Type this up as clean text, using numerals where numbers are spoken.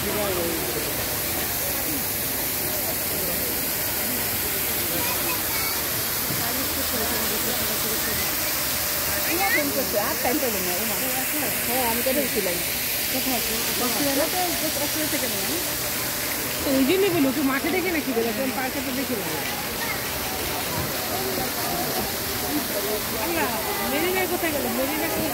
আর time পেলাম না। হ্যাঁ আমি তো ঢুকছিলাম কোথায় থেকে নিলাম তো ওই জন্যই বলি ওকে মাঠে দেখে নাকি বলে পার্কে তো দেখছিলাম। আল্লাহ মেরিনায় কোথায় গেল? মেরিনা